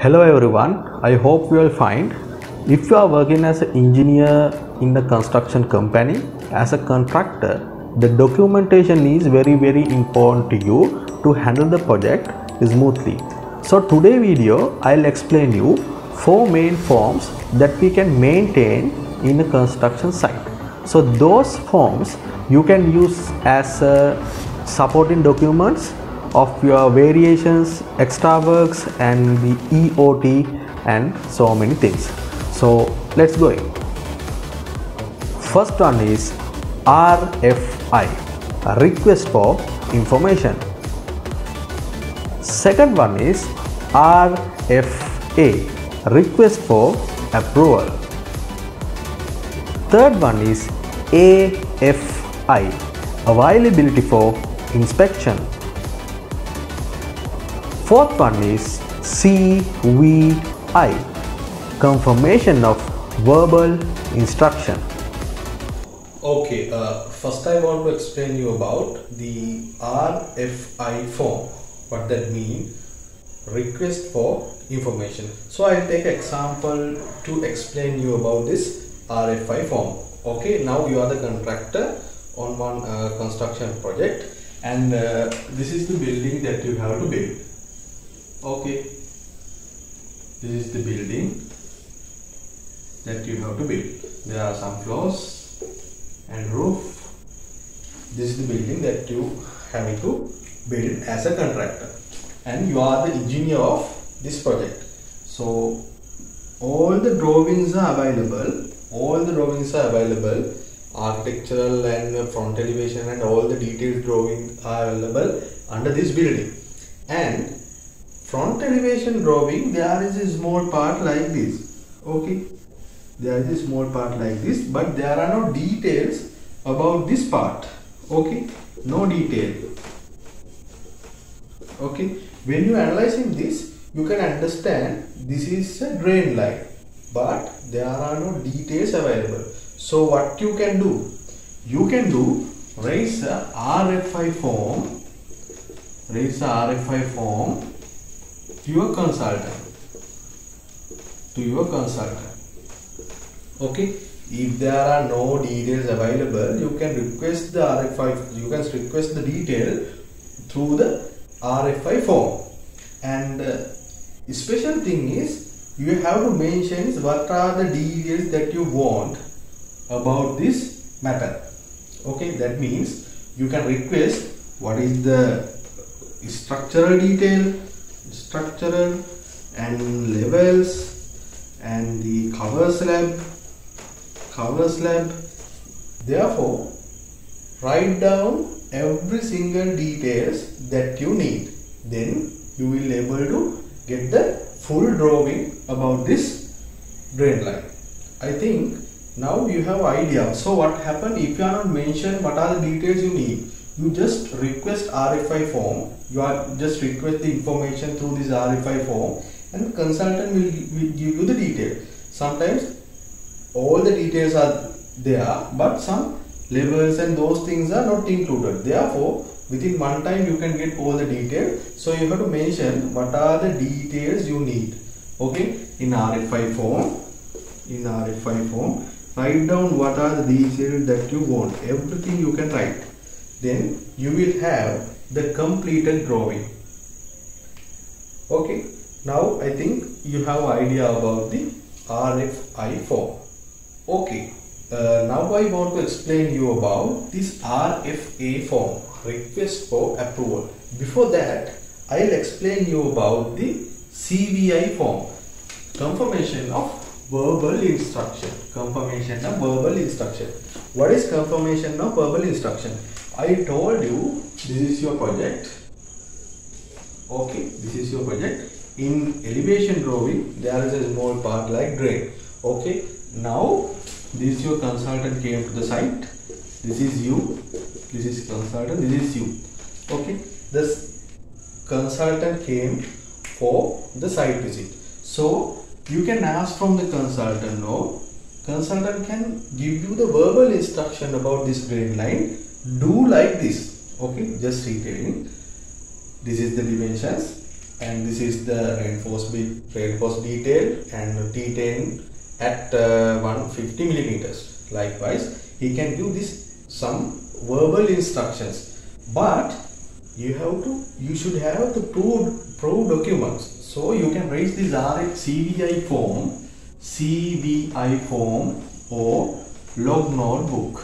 Hello everyone, I hope you will find. If you are working as an engineer in a construction company, as a contractor, the documentation is very important to you to handle the project smoothly. So today video I'll explain you 4 main forms that we can maintain in a construction site. So those forms you can use as supporting documents of your variations, extra works and the EOT and so many things. So let's go. First one is RFI, request for information. Second one is RFA, request for approval. Third one is AFI, availability for inspection. Fourth one is CVI, confirmation of verbal instruction. Okay, first I want to explain you about the RFI form. What that means? Request for information. So I'll take example to explain you about this RFI form. Okay, now you are the contractor on one construction project, and this is the building that you have to build. Okay, this is the building that you have to build. There are some floors and roof. This is the building that you have to build as a contractor, and you are the engineer of this project. So all the drawings are available. Architectural and front elevation and all the detailed drawings are available under this building. And front elevation drawing, there is a small part like this. Okay, there is a small part like this, but there are no details about this part. Okay, no detail. Okay, when you analyzing this, you can understand this is a drain line, but there are no details available. So what you can do? You can do raise a RFI form. To your consultant. Okay, if there are no details available, you can request the RFI. You can request the detail through the RFI form. And special thing is, you have to mention what are the details that you want about this matter. Okay, that means you can request what is the structural detail, and levels, and the cover slab. Therefore, write down every single details that you need. Then you will be able to get the full drawing about this drain line. I think now you have idea. So what happen if you are not mention what are the details you need? You just request RFI form. You are just request the information through this RFI form, and consultant will give you the detail. Sometimes all the details are there, but some levels and those things are not included. Therefore, within one time you can get all the details. So you have to mention what are the details you need. Okay, in RFI form, write down what are the details that you want. Everything you can write. Then you will have the completed drawing. Okay, now I think you have idea about the RFI form. Okay, now I want to explain you about this RFA form, request for approval. Before that, I'll explain you about the CVI form, confirmation of verbal instruction. What is confirmation of verbal instruction? I told you this is your project. Okay, this is your project. In elevation drawing, there is a small part like drain. Okay, now this is your consultant came to the site. This is you. This is consultant. This is you. Okay, this consultant came for the site visit. So you can ask from the consultant. No, consultant can give you the verbal instruction about this drain line. Do like this. Okay, just retailing. This is the dimensions, and this is the reinforced detail and T10 at 150 millimeters. Likewise, he can give this some verbal instructions, but you should have the proof documents. So you can raise this CVI form or log notebook.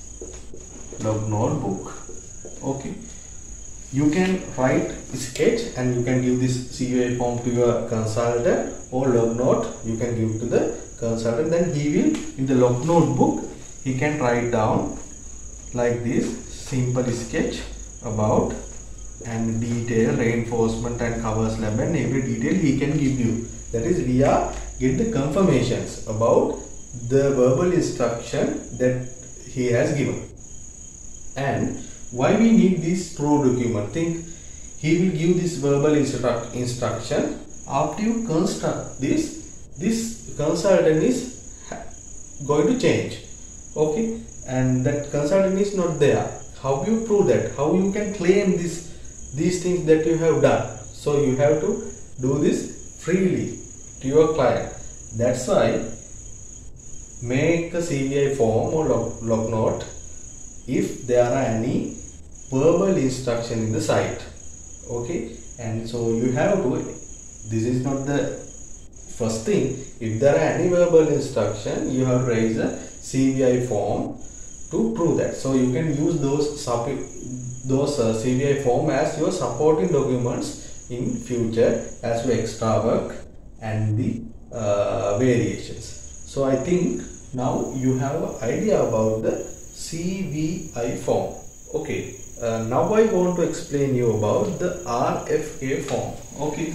Okay, you can write sketch and you can give this CVI form to your consultant, or log note you can give to the consultant. Then he will, in the log notebook, he can write down like this simple sketch about and detail, reinforcement and cover slab, and every detail he can give you. That is, we are get the confirmations about the verbal instruction that he has given. And why we need this proof document? Think, he will give this verbal instruction. After you construct this consultant is going to change. Okay, and that consultant is not there. How you prove that? How you can claim these things that you have done? So you have to do this freely to your client. That's why make a CVI form or log note if there are any verbal instruction in the site. Okay, and so you have to, this is not the first thing, if there are any verbal instruction, you have to raise a CVI form to prove that. So you can use those CVI form as your supporting documents in future as your extra work and the variations. So I think now you have an idea about the CVI form. Okay, now I want to explain you about the RFA form. Okay,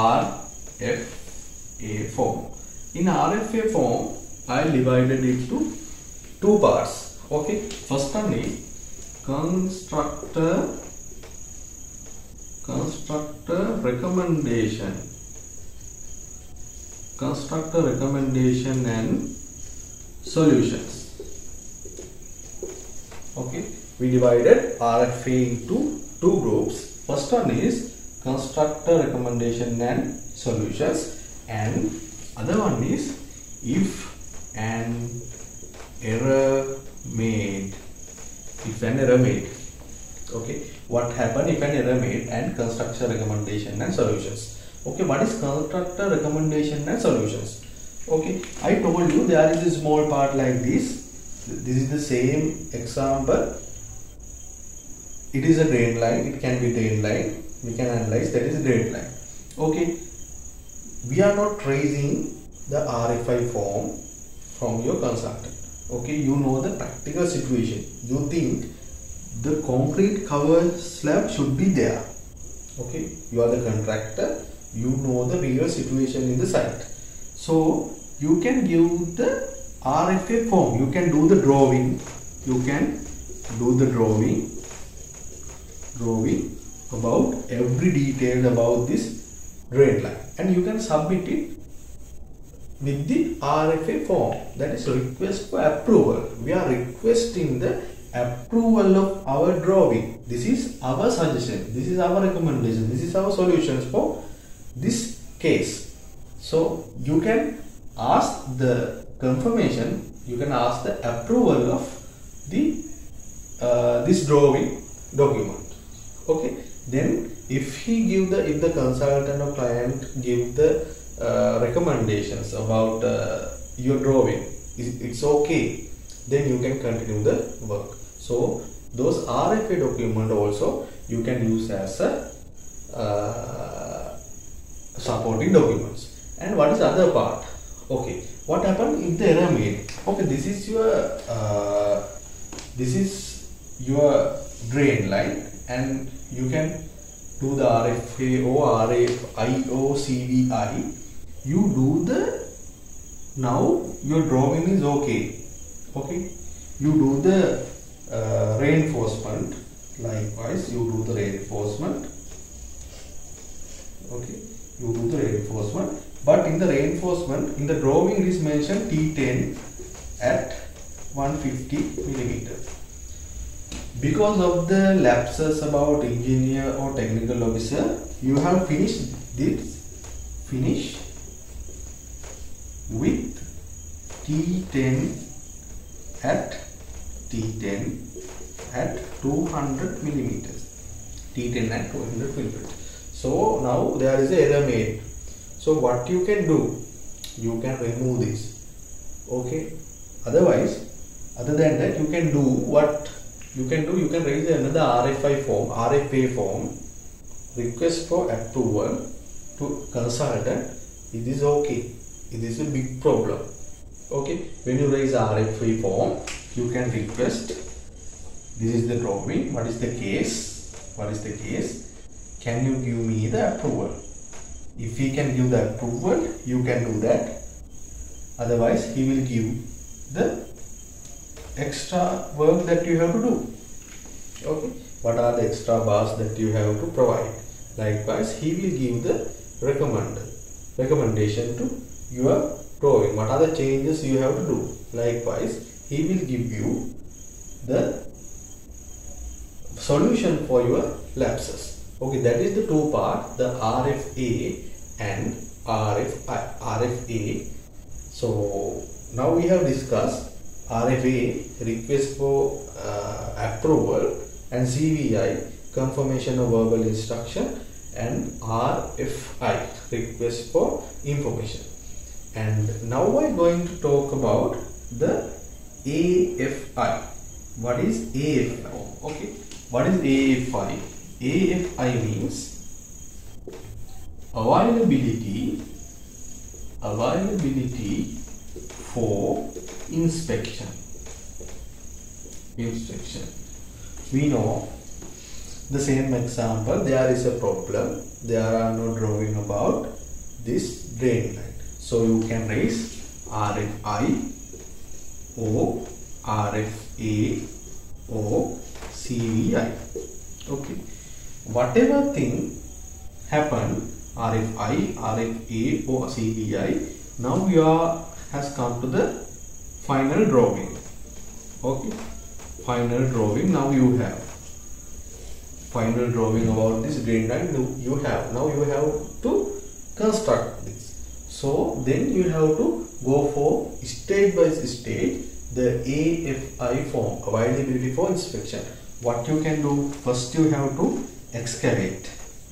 RFA form. In RFA form, I divided it to two parts. Okay, first one is constructor recommendation and solutions. Okay, we divided RFA into two groups. First one is constructor recommendation and solutions, and other one is if an error made. Okay, what happened if an error made, and constructor recommendation and solutions. Okay, what is constructor recommendation and solutions? Okay, I told you there is a small part like this. This is the same example. It is a drain line. It can be drain line. We can analyze that is a drain line. Okay, we are not raising the RFI form from your consultant. Okay, you know the practical situation. You think the concrete cover slab should be there. Okay, you are the contractor. You know the real situation in the site. So you can give the RFA form. You can do the drawing. You can do the drawing about every detail about this drain line, and you can submit it with the RFA form. That is request for approval. We are requesting the approval of our drawing. This is our suggestion. This is our recommendation. This is our solutions for this case. So you can ask the confirmation. You can ask the approval of the this drawing document. Okay. Then if the consultant or client give the recommendations about your drawing, it's okay, then you can continue the work. So those RFA document also you can use as a supporting documents. And what is the other part? Okay, what happened if the error made? Okay, this is your drain line, and you can do the RFA or RFIO CVI. You do the, now your drawing is okay. Okay, you do the reinforcement. Likewise, you do the reinforcement. Okay, you do the reinforcement. But in the reinforcement, in the drawing is mentioned T10 at 150 millimeters. Because of the lapses about engineer or technical officer, you have finished this finish with T10 at 200 millimeters. T10 at 200 millimeters. So now there is an error made. So what you can do, you can remove this. Okay. Otherwise, other than that, you can do what you can do. You can raise another RFA form, request for approval to consultant. It is okay. It is a big problem. Okay. When you raise RFA form, you can request. This is the drawing. What is the case? What is the case? Can you give me the approval? If he can give the approval, you can do that. Otherwise, he will give the extra work that you have to do. Okay. What are the extra bars that you have to provide? Likewise, he will give the recommendation to your drawing. What are the changes you have to do? Likewise, he will give you the solution for your lapses. Okay, that is the two parts, the RFA and RFA. So now we have discussed RFA, request for approval, and CVI, confirmation of verbal instruction, and RFI, request for information. And now I am going to talk about the AFI. What is AFI? Okay, what is AFI? AFI means availability for inspection. We know the same example. There is a problem. There are no drawing about this drain line. So you can raise RFI or RFA or CVI. Okay. Whatever thing happen, RFI, RFA or CVI, now you has come to the final drawing. Okay. Final drawing. Now you have final drawing about this drain line. You have now you have to construct this. So then you have to go for stage by stage the AFI form, availability for inspection. What you can do, first you have to excavate,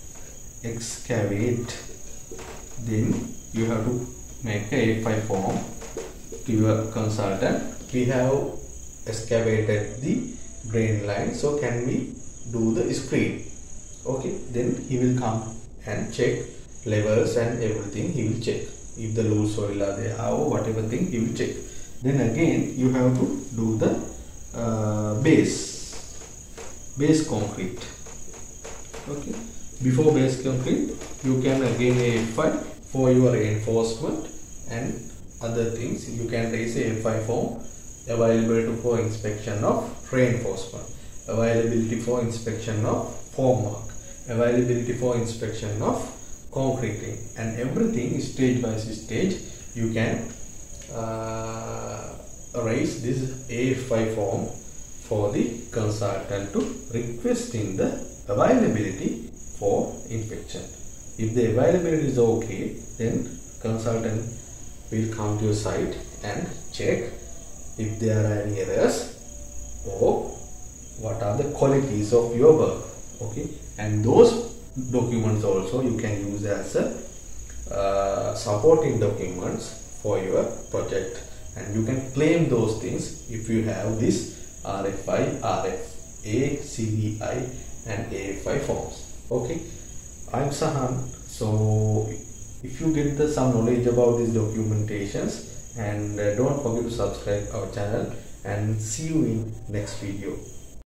then you have to make a AFI form to your consultant. We have excavated the drain line, so can we do the screen? Okay, then he will come and check levels and everything. He will check if the loose soil are there or whatever thing, he will check. Then again you have to do the base concrete. Okay, before base concrete you can again AFI for your reinforcement and other things. You can raise a AFI form, availability for inspection of reinforcement, availability for inspection of formwork, availability for inspection of concreting, and everything stage by stage you can raise this AFI form for the consultant to requesting the availability for inspection. If the availability is okay, then consultant will come to your site and check if there are any errors or what are the qualities of your work. Okay, and those documents also you can use as a supporting documents for your project, and you can claim those things if you have this RFI, RFA, CVI and AFI forms. Okay, I'm Sahan. So if you get some knowledge about these documentations, and don't forget to subscribe our channel, and see you in next video.